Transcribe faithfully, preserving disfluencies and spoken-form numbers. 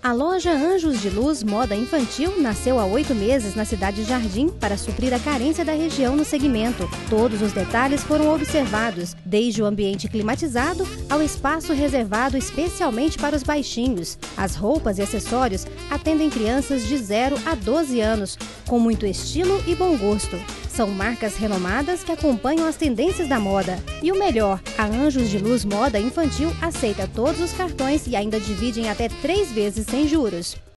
A loja Anjos de Luz Moda Infantil nasceu há oito meses na cidade de Jardim para suprir a carência da região no segmento. Todos os detalhes foram observados, desde o ambiente climatizado ao espaço reservado especialmente para os baixinhos. As roupas e acessórios atendem crianças de zero a doze anos, com muito estilo e bom gosto. São marcas renomadas que acompanham as tendências da moda. E o melhor, a Anjos de Luz Moda Infantil aceita todos os cartões e ainda divide em até três vezes sem juros.